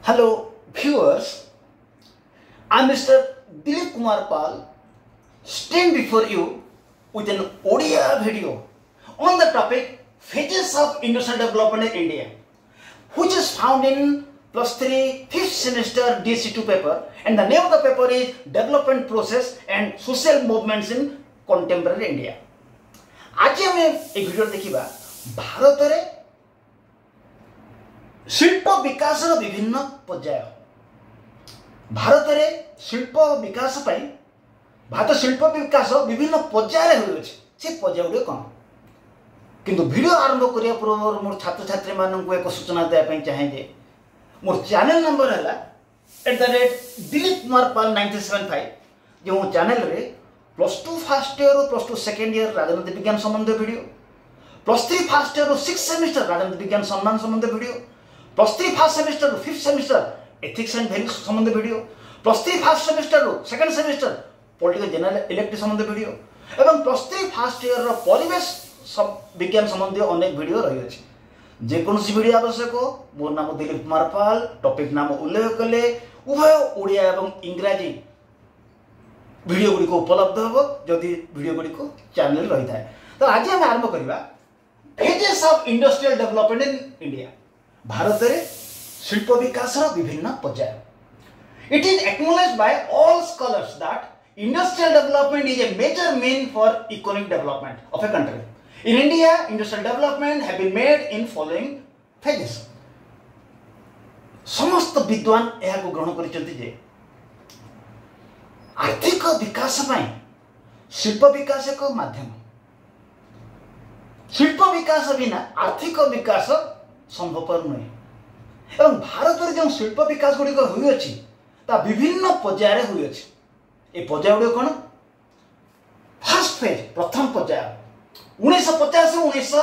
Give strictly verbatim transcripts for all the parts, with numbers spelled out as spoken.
Hello viewers, I am Mister Dilip Kumar Pal, stand before you with an Odia video on the topic Phases of Industrial Development in India, which is found in plus three fifth semester D C two paper, and the name of the paper is Development Process and Social Movements in Contemporary India. आज हम एक video देखिबा भारत रे शिल्प विकास विभिन्न पर्याय। भारत रे शिल्प विकास पाई भारत शिल्प विकास विभिन्न पर्याय होय अछि। से पर्याय गुडी कोन किंतु वीडियो आरंभ करिया पूर्व मोर छात्र छात्री मानन को एक सूचना देया पई चाहे जे मोर चैनल नंबर हला at the rate Dilip Kumar Pal nine seven five जो चैनल रे प्लस टू फर्स्ट ईयर और प्लस टू सेकंड ईयर राजनीति विज्ञान संबंध video, plus three first year और सिक्स सेमेस्टर राजनीति विज्ञान सम्मान संबंध video, plus three first semester और fifth semester ethics and values संबंध video, plus three first semester और second semester political general elective संबंध वीडियो एवं प्लस थ्री फर्स्ट ईयर रो परिवेश विज्ञान संबंधी अनेक वीडियो रही अछि। जे कोनसी वीडियो आवश्यक हो मोर नाम दिलीप कुमार पाल, टॉपिक नाम उल्लेख कले उभय ओडिया एवं इंग्रजी वीडियो गुडी को उपलब्ध हो जदि वीडियो गुडी को चैनल रही थाए। तो आज हम आरंभ करबा phases of industrial development in India. Bharat रे शिल्प विकास रो विभिन्न पर्याय। It is acknowledged by all scholars that industrial development is a major mean for economic development of a country. In India industrial development have been made in following phases. समस्त विद्वान एहा को ग्रहण करिसथि जे आर्थिक विकास पाई शिल्प विकास एक माध्यम। शिल्प विकास बिना आर्थिक विकास संभवपर नुहे। एवं भारत में जो शिल्प विकास गुड़िक हुई अछि ता विभिन्न पर्याय हुई अछि। ए पर्याय गुड़िक कौन? फर्स्ट फेज प्रथम पर्याय उन्नीस पचास उन्नीस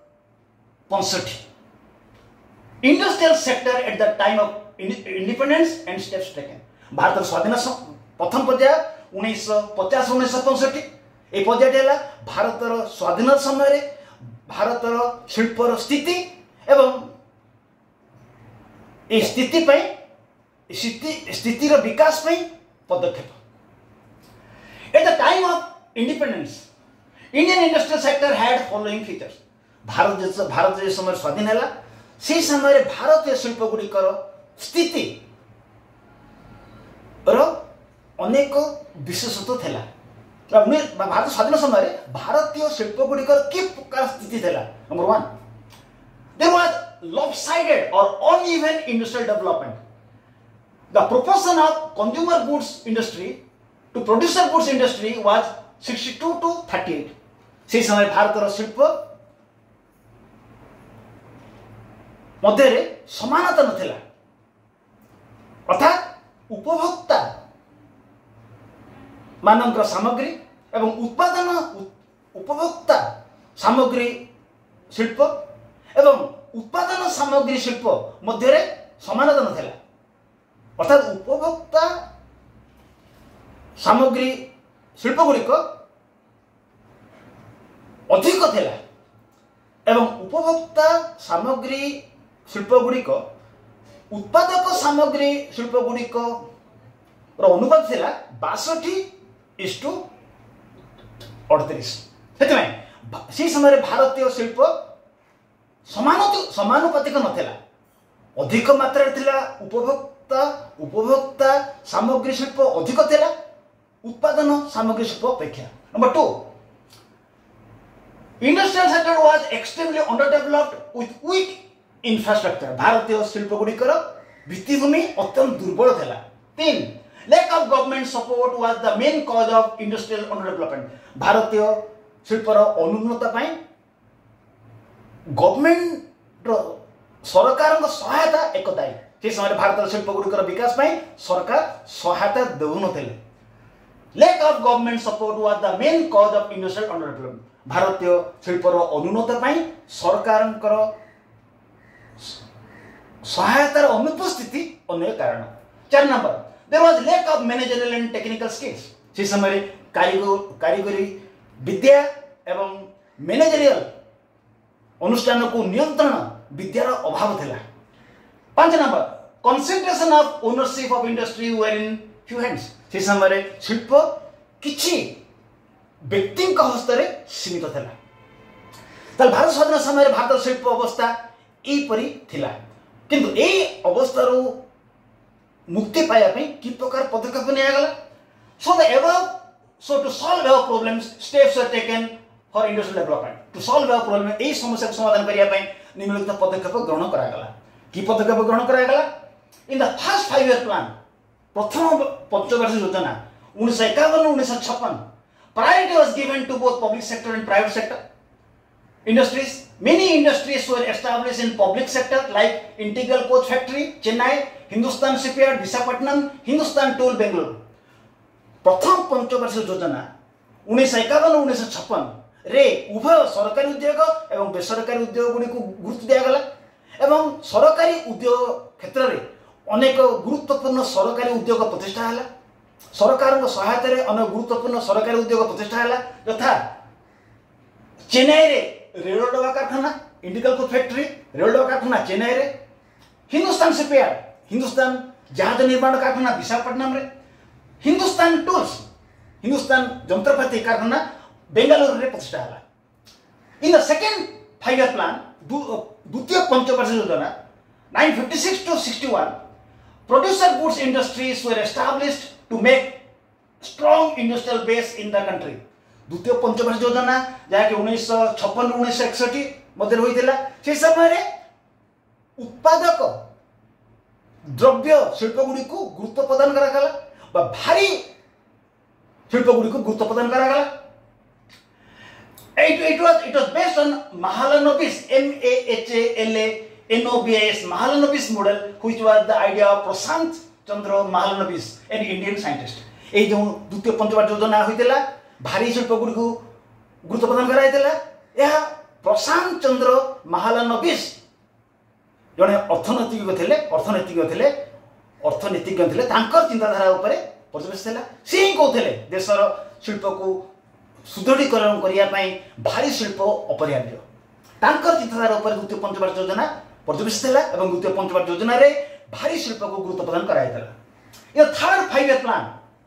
पैंसठ industrial sector at the time of independence and steps taken. Bharat स्वाधीन प्रथम पर्याय उन्नीस पचास उन्नीस पैंसठ ए पर्याय भारत स्वाधीन समय भारत शिल्पर स्थिति एवं ए स्थिति स्थिति स्थितिर विकास पदक्षेप। At the time of independence Indian industrial sector had following features. Bharat Bharat जो समय स्वाधीन है से समय भारतीय शिल्प गुड़िकर स्थिति अनेक विशेषत्व थिला। भारत स्वाधीन समय भारतीय शिल्प गुड़िकर कि प्रकार स्थिति थिला? Number one, there was lopsided or uneven industrial development. The proportion of consumer goods industry to producer goods industry was sixty-two to thirty-eight. से समय भारत शिल्प मध्य समानता नथिला। अर्थात उपभोक्ता मानक सामग्री एवं उत्पादन उपभोक्ता सामग्री शिल्प एवं उत्पादन सामग्री शिल्प मध्य समानता नथिला। अर्थात उपभोक्ता सामग्री शिल्प गुड़िक अधिक थिला एवं उपभोक्ता सामग्री शिल्प गुड़िक उत्पादक सामग्री शिल्प गुड़िक अनुपात थिला बासठी इस टू अड़तीस। से समय भारतीय शिल्प समान समानुपातिक नथिला। अधिक मात्रा थिला उपभोक्ता उपभोक्ता सामग्री शिल्प अधिक थिला उत्पादन सामग्री शिल्प अपेक्षा। Number two, industrial sector was extremely underdeveloped with weak infrastructure. भारतीय शिल्प गुड़िकर भित्तिभूमि अत्यंत दुर्बल थिला। तीन, lack of government support was the main cause of industrial underdevelopment. भारतीय शिल्पर अनुन्नता पाई गवर्नमेंट सरकार सहायता एक दायी। से समय भारत शिल्प गुड़िकर विकास पाई सरकार सहायता देउ नथिले। lack of government support was the main cause of industrial underdevelopment. भारतीय शिल्पर अनुन्नता पाई सरकारंकर सहायतार अनुपस्थिति अन्य कारण। चार number, there was lack of managerial and technical skills. से समय कारीगरी विद्या एवं मैनेजरियल अनुष्ठान को नियंत्रण विद्यार अभाव थिला। पांच number, concentration of ownership of industry were in few hands. से समय शिल्प किछि व्यक्ति हस्तरे सीमित थिला। ताल भारत स्वाधीन समय भारत शिल्प अवस्था एपरी थिला, किंतु ए अवस्थारू मुक्ति पाया पे कि प्रकार पदक्षेप निया गला। So the above, so to solve our problems, steps are taken for industrial development. To solve our problem, ए समस्या को समाधान करिया पे निम्नलिखित पदक्षेप ग्रहण करा गला। कि पदक्षेप ग्रहण करा गला? In the first five year plan, प्रथम पंचवर्षीय योजना उन्नीस सौ इक्यावन उन्नीस सौ छप्पन, priority was given to both public sector and private sector industries. Many industries were established in public sector like Integral Coach Factory, Chennai, Hindustan Shipyard, Visakhapatnam, Hindustan Tool, Bengaluru. प्रथम पंचवर्षीय योजना उन्नीस सौ इक्यावन उन्नीस सौ छप्पन रे उभय सरकारी उद्योग एवं बेसरकारी उद्योग गुड़ी को गुरुत्व दिया गला एवं सरकारी उद्योग क्षेत्र में अनेक गुरुत्वपूर्ण सरकारी उद्योग प्रतिष्ठा है। सरकार सहायता रे अनेक गुरुत्वपूर्ण सरकारी उद्योग प्रतिष्ठा है, यथा चेन्नई रे रेल डबा कारखाना इंडिकल कोच फैक्ट्री रेल डबा कारखाना चेन्नई रे, हिंदुस्तान शिपयार्ड हिंदुस्तान जहाज निर्माण कारखाना विशाखापट्टनम रे, हिंदुस्तान टूल्स हिंदुस्तान जंत्रपाति कारखाना बेंगलुरु रे प्रतिष्ठा है। In the second five year plan द्वितीय पंचवर्षीय योजना nineteen fifty six to sixty one, producer goods industries were established to make strong industrial base in the country. द्वितीय पंचवर्षीय योजना जहाँकि उन्नीस सौ छप्पन उन्नीस सौ एकसठी मध्य होता से समय उत्पादक द्रव्य शिल्प गुड़ी को गुरुत्व प्रदान करागला, भारी शिल्प गुड़ी को गुरुत्व प्रदान करागला। It, it was it was based on Mahalanobis, M A H A L A N O B I S, Mahalanobis model, which was the idea of Prashant Chandra Mahalanobis, an Indian scientist. ये जो द्वितीय पंचवर्षीय योजना होइतिला भारी शिल्प गुड़ी को गुरुत्व प्रदान कराइतिला, यह प्रशांत चंद्र महालानबिस जड़े अर्थनैतिक थे अर्थनैतिक थे अर्थनीतिज्ञ थे चिंताधारा उपरे पर्यवेक्षित है। सी ही कहते देशर शिल्प को सुदृढ़ीकरण करने भारी शिल्प अपरिहार्य, तांकर चिंताधारा उपर द्वितीय पंचवर्षीय योजना पर्यवेक्षित है और द्वितीय पंचवर्षीय योजना रे भारी शिल्प को गुरुत्व प्रदान कराइला। ये third five year plan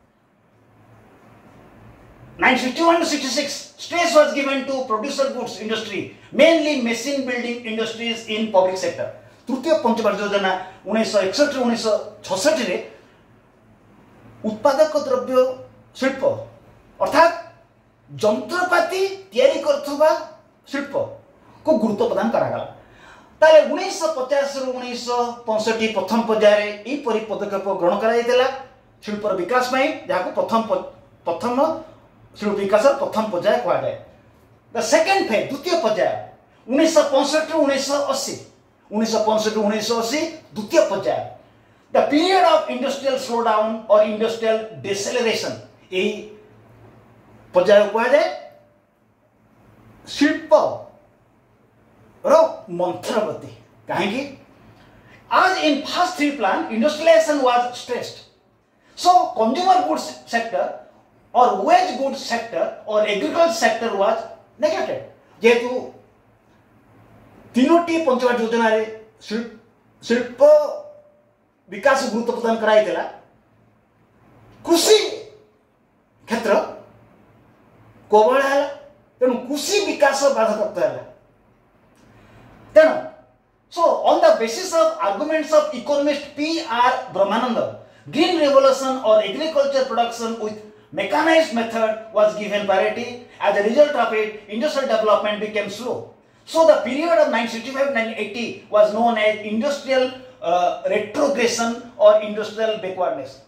nineteen sixty one to sixty six, stress was given to producer goods industry, mainly machine building industries in public sector. तृतीय पंचवर्षीय योजना उन्नीस सौ इकसठ उन्नीस सौ छसठ रे उत्पादक द्रव्य शिल्प अर्थात जंत्रपाति तैयारी करथुबा शिल्प को गुरुत्व प्रदान करागला। ताले उन्नीस सौ पचास रु उन्नीस सौ पैंसठ प्रथम पर्याय रे ई परि पदक्षेप ग्रहण कराइतेला शिल्पर विकास में, जहां प्रथम प्रथम शिल्प विकास प्रथम पर्याय कहा जाए। द सेकेंड फेज द्वितीय पर्याय उन्नीस सौ पैंसठ रु उन्नीस सौ अस्सी उन्नीस सौ पैंसठ रु उन्नीस सौ अस्सी द्वितीय पर्याय। The period of industrial slow down और इंडस्ट्रियल डिसेलरेशन, यही पर्याय कहा जाए शिल्प रो मंथर गति। कहीं आज in first three plan industrialisation was stressed, so consumer goods sector और वेज गुड्स सेक्टर और एग्रीकल्चर सेक्टर वाज नेग्लेक्टेड। जेहेतु तीनोटी पंचवर्षीय योजना रे शिल्प विकास गुरुत्व प्रदान कराइला, कृषि क्षेत्र कोबल है, तेणु कृषि विकास बाधाप्राप्त है। तेणु so on the basis of arguments of economist P R Brahmanand, green revolution और agriculture production with mechanized method was given priority. As a result of it, industrial development became slow. So the period of nineteen sixty-five to nineteen eighty was known as industrial uh, retrogression or industrial backwardness.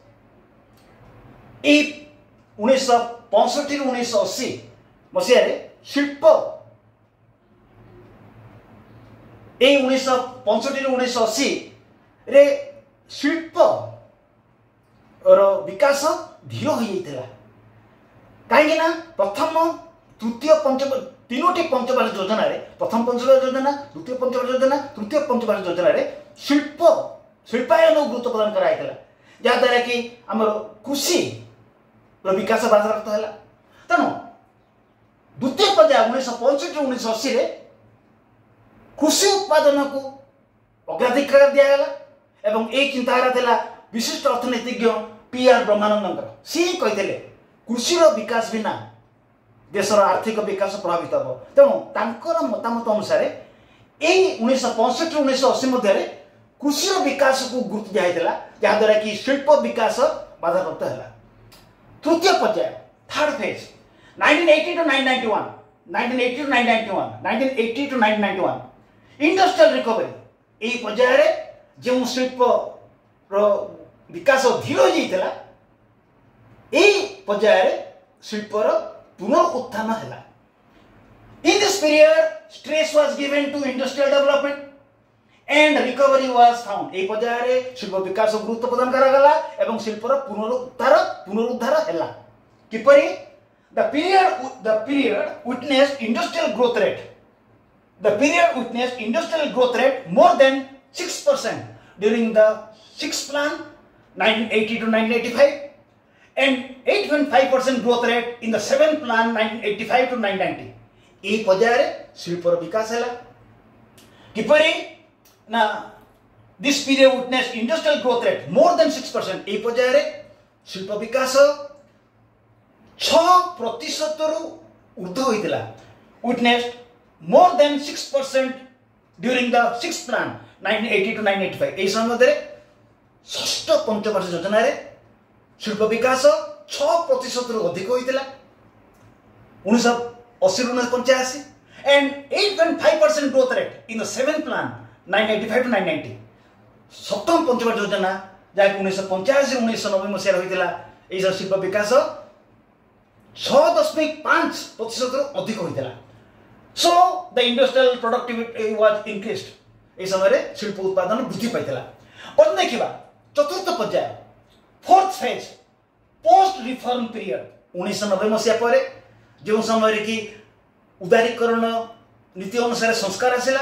If उन्नीस सौ पैंसठ उन्नीस सौ अस्सी मसीह शिल्प ए उन्नीस सौ पैंसठ उन्नीस सौ अस्सी रे शिल्प और विकास धीर हो जाता कहीं प्रथम तृतीय पंच तीनोटी पंचवर्षीय योजना रे प्रथम पंचवर्षीय योजना द्वितीय पंचवर्षीय योजना तृतीय पंचवर्षीय योजना रे शिल्प शिल्पायन गुरुत्व प्रदान कराइला, जहाँद्वारा कि आमर कृषि विकास बाधाप्राप्त है। तेणु द्वितीय पर्याय उन्नीस सौ पैंसठ उन्नीस सौ अस्सी कृषि उत्पादन को अग्राधिकार दिगला एवं ए चिंताधारा थिला विशिष्ट अर्थनीतिज्ञ पी आर ब्रह्मानंदंकर सी कहिथिले कृषिर विकास बिना देशर आर्थिक विकास प्रभावित हो तेणु तांकर मतामत अनुसार यही उन्नीस पैंसठ उन्नीस अशी मध्य कृषि विकास को गुरुत्व दिया जहाद्वारा कि शिल्प विकास बाधाप्राप्त है। तृतीय पर्याय third phase nineteen eighty to nineteen ninety one nineteen eighty to nineteen ninety one nineteen eighty to nineteen ninety one industrial recovery यही पर्याय जो शिल्प विकास धीर हो जाता यही पर्याय शिल्पर पुनरुत्थान है। In this period, stress was given to industrial development and recovery was found. ए पर्याय शिल्प विकास गुरुत्व प्रदान करागला एवं शिल्पर पुनरुद्धार पुनरुद्धार हैला किपरि the period the period witnessed industrial growth rate the period witnessed industrial growth rate more than six percent during the sixth plan nineteen eighty to nineteen eighty-five and eight point five percent growth rate in the seventh plan nineteen eighty-five to nineteen ninety. यही पर्याय शिल्पर विकास है किपरि ना this period witness industrial growth rate more than six percent यही पर्याय शिल्प विकास छह प्रतिशत रु ऊर्ध्व होइतिला witness more than six percent during the sixth plan nineteen eighty to nineteen eighty five एही समय मध्ये षष्ठ पंचवार्षिक योजना रे शिल्प विकास छह प्रतिशत रु अधिक होइतिला उन्नीस अस्सी उन्नीस पंचाशी and eight point five percent growth rate in the seventh plan nineteen eighty five to nineteen ninety सप्तम पंचवार्षिक योजना जहाँ उन्नीस पंचाशी उन्नीस नब्बे मसीह होता यही शिल्प विकास छह दशमिक पांच प्रतिशत रु अधिक होता so the industrial productivity was increased यह समय शिल्प उत्पादन वृद्धि पाइला। पर देखा चतुर्थ पर्याय fourth phase post reform period उन्नीस नब्बे मसीहा पर जो समय कि उदारीकरण नीति अनुसार संस्कार आसिला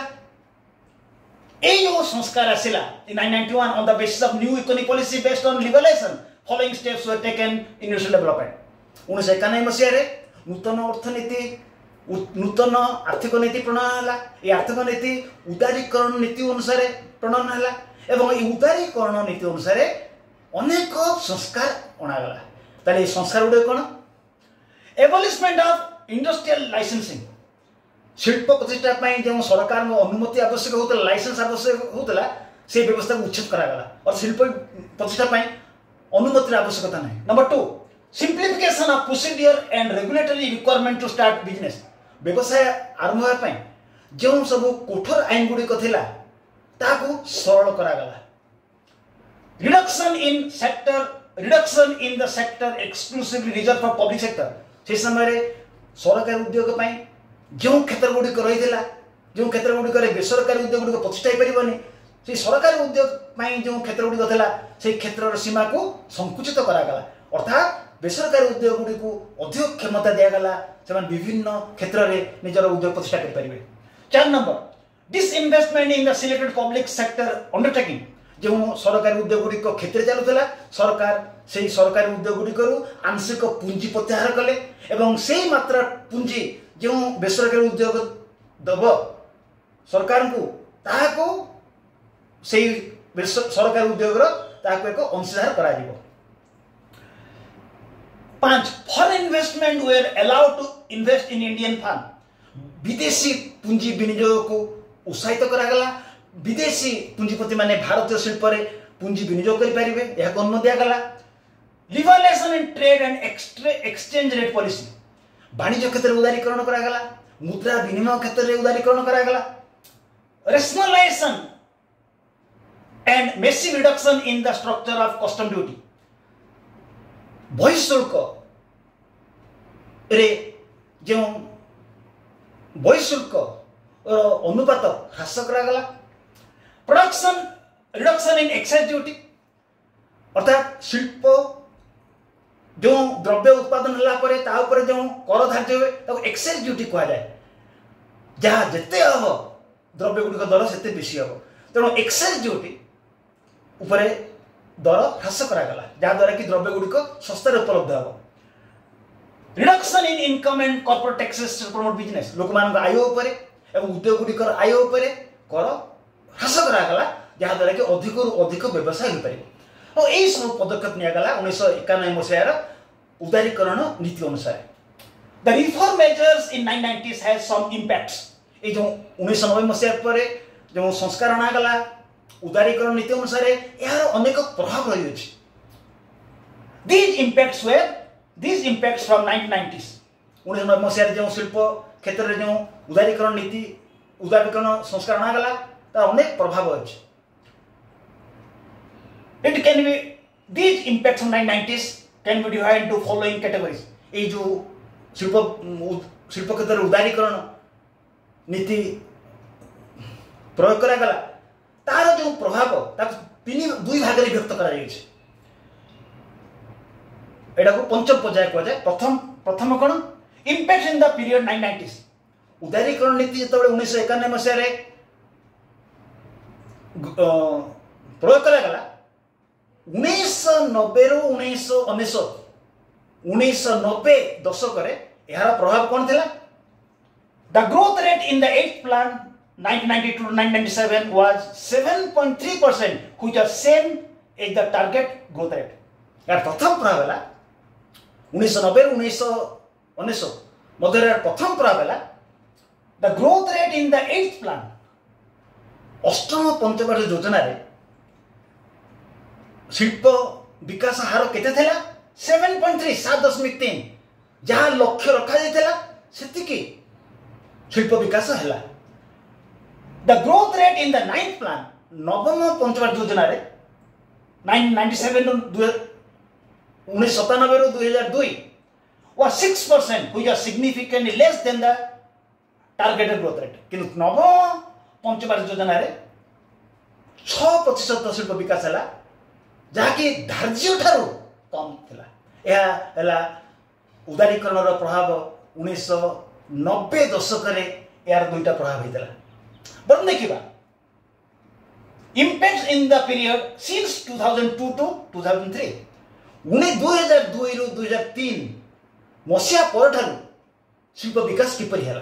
संस्कार आसिला in nineteen ninety-one on the basis of new economic policy based on liberalization following steps were taken in industrial development उन्नीस इक्यानवे मसीह नूतन अर्थनीति नूतन आर्थिक नीति प्रणयन है ये आर्थिक नीति उदारीकरण नीति अनुसार प्रणयन है एवं ये उदारीकरण नीति अनुसार अनेक संस्कार अणागला ताले संस्कार गुड़े कौन एबलिशमेंट ऑफ इंडस्ट्रियल लाइसेंसिंग शिल्प प्रतिष्ठा जो सरकार अनुमति आवश्यक होता लाइसेंस आवश्यक होता से व्यवस्था को उच्छेद करागला और शिल्प प्रतिष्ठा अनुमति आवश्यकता नहीं। Number two simplification of procedure and regulatory requirement to start business व्यवसाय आरंभ होगा जो सब कठोर आईन गुड़िक थिला ताकू सरल करागला। Reduction in sector reduction in the sector exclusively reserve for public sector से समय सरकारी उद्योग जो क्षेत्र गुड़िक रही जो क्षेत्र गुड़िक बेसरकारी उद्योग गुड़िक प्रतिष्ठा हो पारनि से सरकारी उद्योग जो क्षेत्र गुड़िक से क्षेत्र सीमा को संकुचित करागला अर्थात बेसरकारी उद्योग गुड़िक अधिक क्षमता दिगला से विभिन्न क्षेत्र में निजर उद्योग प्रतिष्ठा करेंगे। चार number disinvestment in the selected public sector undertaking जो सरकारी उद्योग गुड़िक क्षेत्र चलुला सरकार से सरकारी उद्योग गुड़िक आंशिक पुंजी प्रत्याहार कले एवं से मात्रा पुंजी जो बेसरकारी उद्योग दब सरकार को ताको से सरकारी उद्योग ताको एक अंशधार करा दिबो। पांच foreign investment were allowed to invest in Indian firm विदेशी पुंजी विनियोग को उत्साहित करागला विदेशी पुंजीपति माने भारतीय शिल्प रे पुंजी विनियोग करि परिबे यह अनुमति दियागला। Liberalisation in trade and exchange rate policy वाणिज्य क्षेत्र में उदारीकरण करागला मुद्रा विनिमय क्षेत्र में उदारीकरण करागला। Rationalisation and massive reduction in the structure of custom duty बहिःशुल्क रे जो बहिःशुल्क अनुपात ह्रास करागला। Production reduction in excise duty अर्थात शिल्प जो द्रव्य उत्पादन है जो कर धार्य हुए एक्साइज ड्यूटी कह जाए जहाँ जिते हम द्रव्य गुड़िक दर से बेसी हम तेणु एक्साइज ड्यूटी उपरे दर ह्रास करागला जहाद्वारा कि द्रव्य गुड़िक सस्तार उपलब्ध हम। Reduction in income and corporate taxes to promote business लोक मान आय उपर एवं उद्योग गुड़िकर आय उपर कर ह्रास करागला जहाँद्वारा कि अधिक अधिक व्यवसाय हो पार और यही सब पदक्षेप निगला उन्नीस एकानबे मसीहार उदारीकरण नीति अनुसार the reform measures in nine nineties has some impacts ये जो उन्नीस नब्बे मसीहा पर जो संस्कार अणागला उदारीकरण नीति अनुसार यार अनेक प्रभाव रही है these impacts were these impacts from nineteen nineties उन्नीस नब्बे मसीहार जो शिल्प क्षेत्र में जो उदारीकरण नीति उदारीकरण संस्कार अणागला तार अनेक प्रभाव अच्छे It can be these impacts on nineteen nineties can be divided into following categories. ये जो शिल्प शिल्प क्षेत्र उदारीकरण नीति प्रयोग करा गला तार जो प्रभाव ताक तीन दुई भाग रे व्यक्त करा जाय छै एडा को पंचम पर्याय को जाय प्रथम प्रथम कोन impact in the period nineteen nineties उदारीकरण नीति जतबे उन्नीस एकानबे मसीहा रे प्रयोग करा गला उन्नीस नब्बे रु उन्नीस अनेशत उन्नीस नब्बे दशक यार प्रभाव कौन थिला the growth rate in the eighth plan nineteen ninety two to nineteen ninety seven was seven point three percent which are same as the target growth rate यार प्रथम प्रभाव है उन्नीस नब्बे रु उन्नीस अनेशत मध्य प्रथम प्रभाव है the growth rate in the eighth plan अष्टम पंचवार्षिक योजना रे शिल्प विकास हार केते थिला सेवन पॉइंट थ्री सात दशमिक तीन जहाँ लक्ष्य रखा जाइथिला सेतिकी शिल्प विकास हैला the growth rate in the ninth plan नवम पंचवार्षिक योजना रे नाइंटीन नाइंटी सेवन उन्नीस सत्तानबे रु दो हज़ार दो was six percent which was significantly less than the targeted growth rate किंतु नवम पंचवार्षिक योजना रे छह प्रतिशत शिल्प विकास हैला जहाँकि धार्य ठारू कम थिला यह हैला उदारीकरण प्रभाव उन्नीस नब्बे दशक रे यार दुईटा प्रभाव होता बरं देखा impact in the period since two thousand two to two thousand three उन्नीस दुई हजार दुई रु दुई हजार तीन मसीहा पर ठारू शिल्प विकास किपरि हैला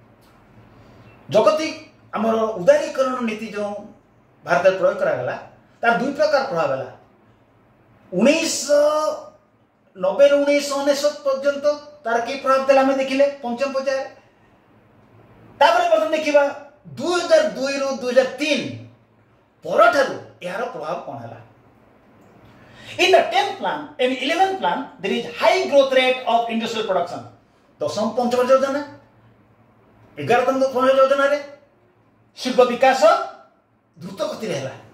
जगती आमर उदारीकरण नीति जो भारत में प्रयोग करागला तार दुई प्रकार प्रभाव है उन्नीस नब्बे रु उन्नीस अनेशत पर्यंत तार कि प्रभाव देला हमें देखिले पंचम पर्याय तापर बर्तन देखिबा दुई हजार दुई रु दुई हजार तीन पर ठारू यार प्रभाव कौन है in the tenth plan and eleventh plan there is high growth rate of industrial production दशम पंचवार्षिक योजना एगारतम पंचवार्षिक योजना रे शिल्प विकास द्रुत गति रे हैला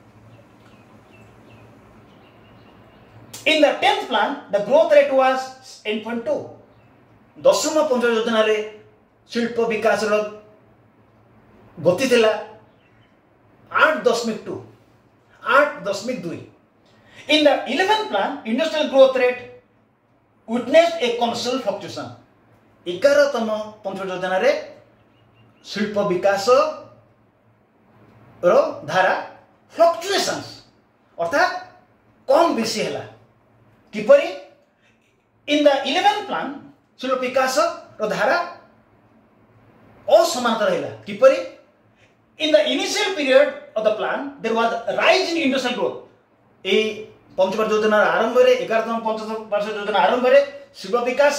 In the tenth plan, the growth rate was eight point two. दशम पंचवार्षिक योजना रे शिल्प विकास रो गति थिला आठ दशमिक दो आठ दशमिक दो In the eleventh plan, industrial growth rate witnessed a constant fluctuation. एगारतम पंचवार्षिक योजना रे शिल्प विकास रो धारा फ्लक्चुएशंस अर्थात कम बेसी हैला किपरि इन द इलेवेंथ प्लान शिल्प विकास रो धारा असमानता रहिला किपरि in the initial period of the plan there was rise in industrial growth ए पंचवार्षिक योजना आरंभ रे एगारतम पंचवार्षिक योजना आरंभ रे शिल्प विकास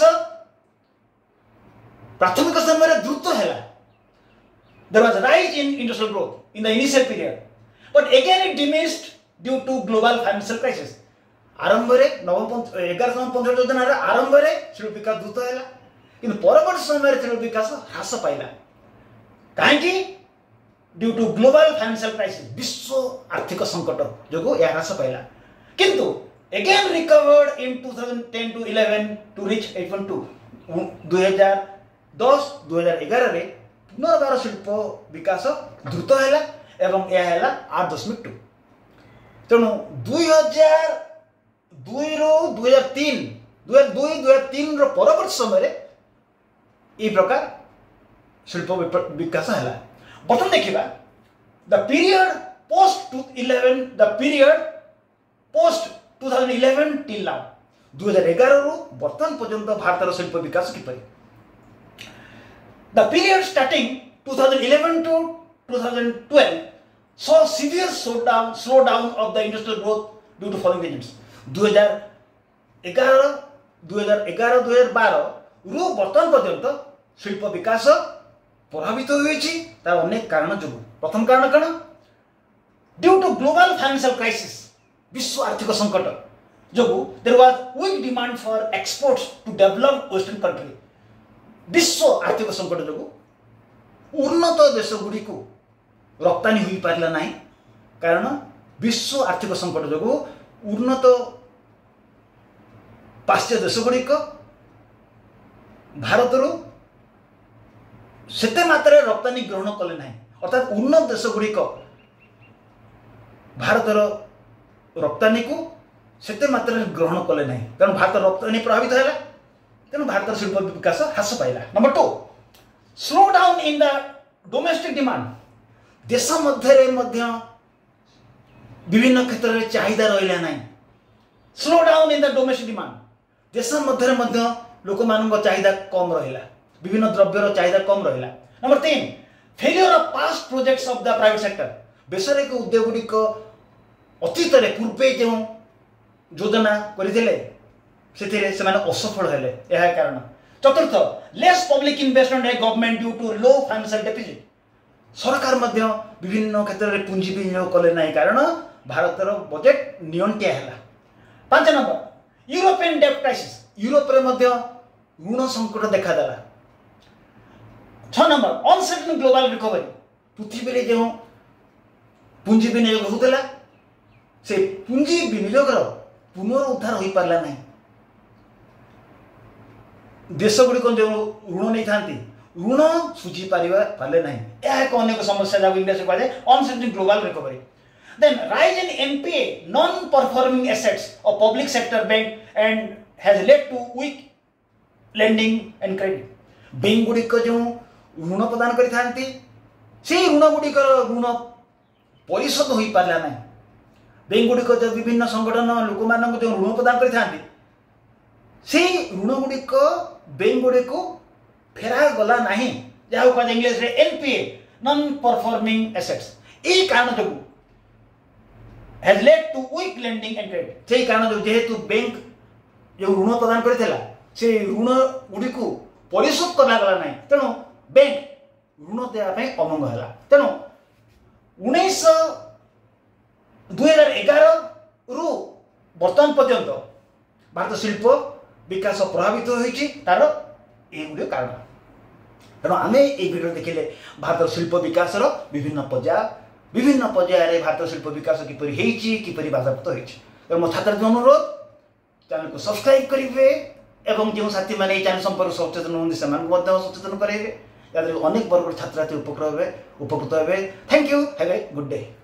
प्राथमिक समय रे द्रुत हैला there was rise in industrial growth in the initial period but again it diminished due to global financial crisis आरंभ रे नवम एगारतम पंचवार्षिक योजना रे आरंभ रे शिल्प विकास द्रुत हैला किंतु परवर्ती समय रे शिल्प विकास ह्रास पाइला काहेकि due to global financial crisis विश्व आर्थिक संकट जोगो या ह्रास पाइला किंतु again recovered in two thousand ten to eleven to reach eight point two दो हज़ार दस दो हज़ार ग्यारह रे पुनर्बार शिल्प विकास द्रुत हैला एवं यह हैला आठ दशमिक टू तेणु दुई हजार दुई रु दुई हजार तीन दुई हजार दुई दुई हजार तीन रो परवर्ती समय ये प्रकार शिल्प विकास है बर्तमान देखा the period post two eleven the period post two thousand eleven till now दुई हजार एगार रु बर्तमान पर्यंत भारत शिल्प विकास किपरि the period starting two thousand eleven to two thousand twelve saw severe slowdown slowdown of the industrial growth due to following reasons. दो हज़ार ग्यारह दो हज़ार ग्यारह दो हज़ार बारह रु वर्तमान पर्यंत शिल्प विकास प्रभावित होइछि तार अनेक कारण जो। प्रथम कारण कण due to global financial crisis विश्व आर्थिक संकट जो there was weak demand for exports to develop western country. विश्व आर्थिक संकट जो उन्नत देश गुड़ी को रप्तानी हुई पारला नहीं कारण विश्व आर्थिक संकट जो उन्नत पाश्चात्य देश गुड़िक भारत सेते मात्रा रप्तानी ग्रहण कले ना अर्थात उन्नत देश गुड़िक भारतर रप्तानी को सेते मात्रा ग्रहण कले ना कारण भारत रप्तानी प्रभावित है तेणु भारत शिल्प विकास ह्रास पाइला। Number two slow down in the domestic demand देश मध्य मध्य विभिन्न क्षेत्र में चाहिदा रहिला नहीं। Slow down in the domestic demand देश मध्य मध्य लोक मान चाहिदा कम रहिला विभिन्न द्रव्यर चाहिदा कम रहिला। नंबर तीन failure of past projects of the private sector बेसरकारी उद्योग गुड़िक अतीत पूर्वे जो योजना करथिले सेथिरे सेमाने असफल हेले यह कारण। चतुर्थ लेस पब्लिक इन्वेस्टमेंट है government due to low financial deficit सरकार मध्य विभिन्न क्षेत्र में पुंजी विनियोग कले ना कारण भारतर बजेट नियंटिया है। पांच number European debt crisis Europe रे मध्य ऋण संकट देखा देला। छह नंबर अनसर्टेन ग्लोबल रिकवरी पृथ्वी रे जो पुंजी विनियोग होतला से पुंजी विनियोगर पुनरुद्धार हो पारला नहीं देश गुड़िक जो ऋण नहीं था ऋण सुझी पारे ना यह एक अनेक समस्या जब इंग्लिश में कहुए uncertain global recovery. Then rise in NPA non performing assets of public sector bank and has led to weak lending and credit bank गुड़िक जो ऋण प्रदान करते से ऋण गुड़िक ऋण परिशोध हो पारा ना बैंक गुड़िक जो विभिन्न संगठन लोक मान जो ऋण प्रदान करते से ऋण गुड़िक बैंक गुड़िक फेरा गला नहीं जहाँ कह इंग्लिश रे एनपीए नॉन परफॉर्मिंग एसेट्स यही कारण जो has led to weak lending and credit से कारण जो जेहेतु बैंक जो ऋण प्रदान करथिला से ऋण गुड़ी को परिशोध करा गला नहीं तेणु बैंक ऋण देवाई अमंग है। तेणु उन्नीस दुई हजार एगार रु बर्तमान पर्यंत भारत शिल्प विकास प्रभावित होइछि तार एगुड़े कारण। तेणु आम ये वीडियो देखिले भारत शिल्प विकास विभिन्न पर्याय विभिन्न पर्याय भारत शिल्प विकास किपरि हेइछि किपरि बाधाप्राप्त होइछि। तेणु मो छात्र अनुरोध चैनल को सब्सक्राइब करेंगे एवं जो साथी मैंने चैनल संपर्क सचेतन होती से सचेतन करेंगे अनेक वर्ग छात्र छात्री उपकृत हे उपकृत हे। Thank you have a good day.